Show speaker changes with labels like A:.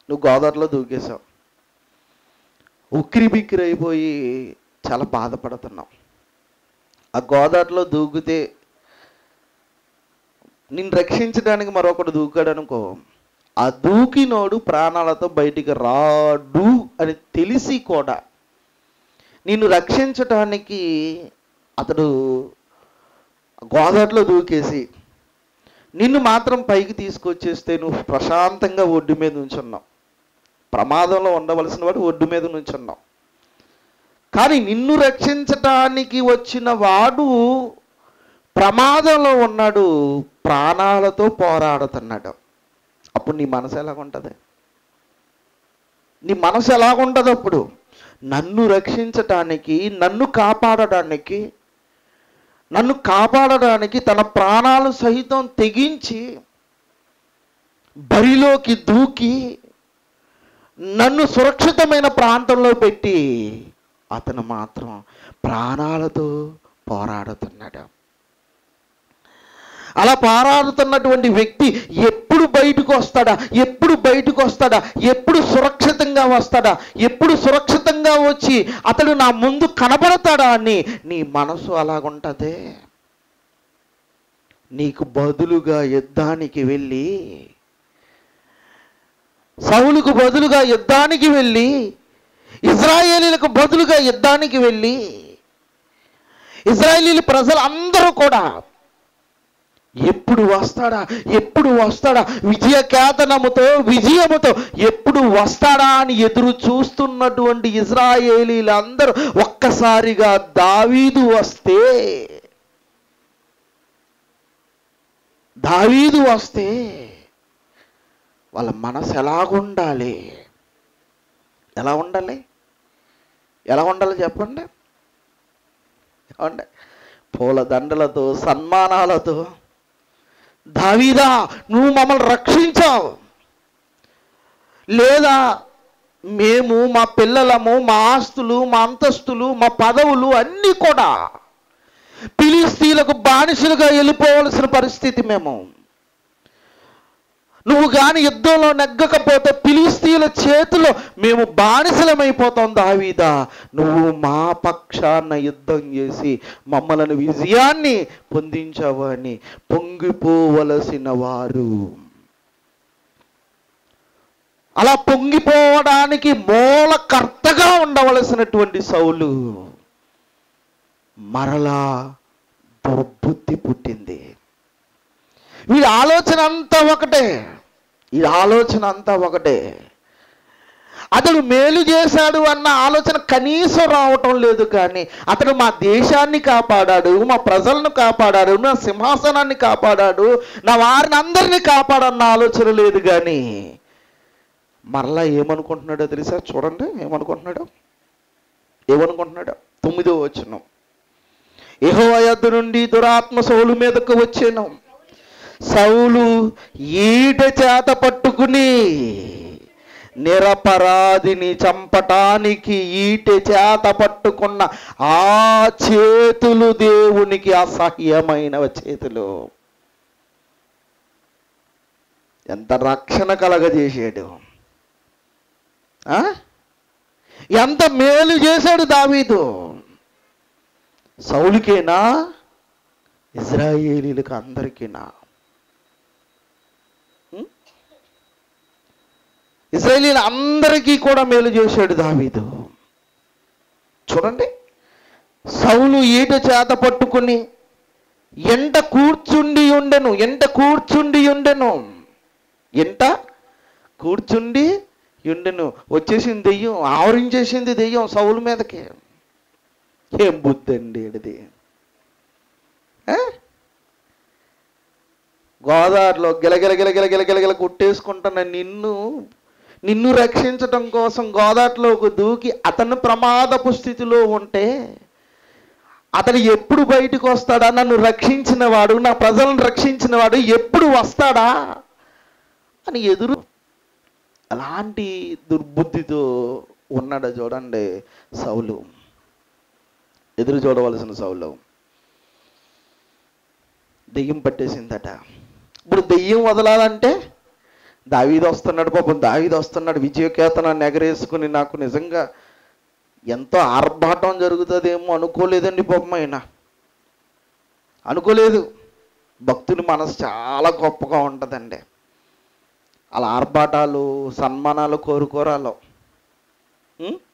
A: నువ్వు గోదావరిలో దూకేశావు, ఉక్కిరి బిక్కిరి అయిపోయి చాలా బాధపడుతున్నావు. ఆ గోదావరిలో దూకితే నిన్ను రక్షించడానికి మరొకడు దూకాడు అనుకో, ఆ దూకినోడు ప్రాణాలతో బయటికి రాడు అని తెలిసి కూడా నిన్ను రక్షించటానికి అతడు గోదావరిలో దూకేసి నిన్ను మాత్రం పైకి తీసుకొచ్చేస్తే నువ్వు ప్రశాంతంగా ఒడ్డు మీద నుంచున్నావు. ప్రమాదంలో ఉండవలసిన వాడు ఒడ్డు మీద నుంచున్నావు. కానీ నిన్ను రక్షించటానికి వచ్చిన వాడు ప్రమాదంలో ఉన్నాడు, ప్రాణాలతో పోరాడుతున్నాడు. అప్పుడు నీ మనసు ఎలాగుంటుంది? నీ మనసు ఎలాగుంటుంది? అప్పుడు నన్ను రక్షించటానికి, నన్ను కాపాడడానికి తన ప్రాణాలు సహితం తెగించి బరిలోకి దూకి నన్ను సురక్షితమైన ప్రాంతంలో పెట్టి అతను మాత్రం ప్రాణాలతో పోరాడుతున్నాడు. అలా పోరాడుతున్నటువంటి వ్యక్తి ఎప్పుడు బయటకు వస్తాడా, ఎప్పుడు సురక్షితంగా వస్తాడా, ఎప్పుడు సురక్షితంగా వచ్చి అతడు నా ముందు కనబడతాడా అని నీ మనసు అలాగుంటదే. నీకు బదులుగా యుద్ధానికి వెళ్ళి, సౌలుకు బదులుగా యుద్ధానికి వెళ్ళి, ఇజ్రాయేలీలకు బదులుగా యుద్ధానికి వెళ్ళి, ఇజ్రాయేలీ ప్రజలందరూ కూడా ఎప్పుడు వస్తాడా విజయముతో ఎప్పుడు వస్తాడా అని ఎదురు చూస్తున్నటువంటి ఇజ్రాయేలీలందరూ ఒక్కసారిగా దావీదు వస్తే వాళ్ళ మనసు ఎలా ఉండాలి చెప్పండి. పూల దండలతో, సన్మానాలతో, దావీదా నువ్వు మమ్మల్ని రక్షించావు, లేదా మేము మా పిల్లలము, మా ఆస్తులు, మా అంతస్తులు, మా పదవులు అన్నీ కూడా ఫిలిష్తీయులకు బానిసలుగా వెళ్ళిపోవలసిన పరిస్థితి. నువ్వు కానీ యుద్ధంలో నెగ్గకపోతే ఫిలిష్తీయుల చేతిలో మేము బానిసలమైపోతాం. దావీదా నువ్వు మా పక్షాన యుద్ధం చేసి మమ్మల్ని విజయాన్ని పొందించావు అని పొంగిపోవలసిన వారు, అలా పొంగిపోవడానికి మూలకర్తగా ఉండవలసినటువంటి సౌలు మరలా దుర్బుద్ధి పుట్టింది. వీడి ఆలోచన అంతా ఒకటే. అతడు మేలు చేశాడు అన్న ఆలోచన కనీసం రావటం లేదు. కానీ అతడు మా దేశాన్ని కాపాడాడు, మా ప్రజలను కాపాడాడు, నా సింహాసనాన్ని కాపాడాడు, నా వారిని అందరినీ కాపాడన్న ఆలోచన లేదు. కానీ మరలా ఏమనుకుంటున్నాడో తెలుసా? చూడండి ఏమనుకుంటున్నాడు. 9వ వచనం, యెహోవా యొద్ద నుండి దురాత్మ సౌలు మీదకు వచ్చెను. సౌలు ఈట చేత పట్టుకుని నిరపరాధిని చంపటానికి ఈట చేత పట్టుకున్న ఆ చేతులు దేవునికి అసహ్యమైన చేతులు. ఎంత రక్షణ కలగజేసాడు, ఎంత మేలు చేశాడు దావీదు. సౌలుకేనా, ఇజ్రాయేలీలకు అందరికీనా? ఇశ్రాయేలీయుల అందరికీ కూడా మేలు చేశాడు దావీదు. చూడండి, సౌలు ఈట చేత పట్టుకుని ఎంట కూర్చుండి ఉండెను. వచ్చేసింది దెయ్యం, ఆవరించేసింది దెయ్యం సౌలు మీదకి. ఏం బుద్ధి అండి ఇది! గోదావరిలో గిలగిల కుట్టేసుకుంటున్న నిన్ను రక్షించటం కోసం గోదావరిలోకి దూకి అతను ప్రమాదపు స్థితిలో ఉంటే అతను ఎప్పుడు బయటకు వస్తాడా? నన్ను రక్షించిన వాడు, నా ప్రజలను రక్షించిన వాడు ఎప్పుడు వస్తాడా అని అలాంటి దుర్బుద్ధితో ఉన్నాడు. చూడండి సౌలు, ఎదురు చూడవలసిన సౌలు. దెయ్యం పట్టేసిందట. ఇప్పుడు దెయ్యం వదలాలంటే దావీదు వస్తున్నాడు, పాపం దావీదు వస్తున్నాడు విజయకేతనాన్ని ఎగరేసుకుని. నాకు నిజంగా ఎంతో ఆర్భాటం జరుగుతుందేమో అనుకోలేదండి పాపం. ఆయన అనుకోలేదు. భక్తుని మనసు చాలా గొప్పగా ఉంటుందండి. అలా ఆర్భాటాలు సన్మానాలు కోరుకోరాలో.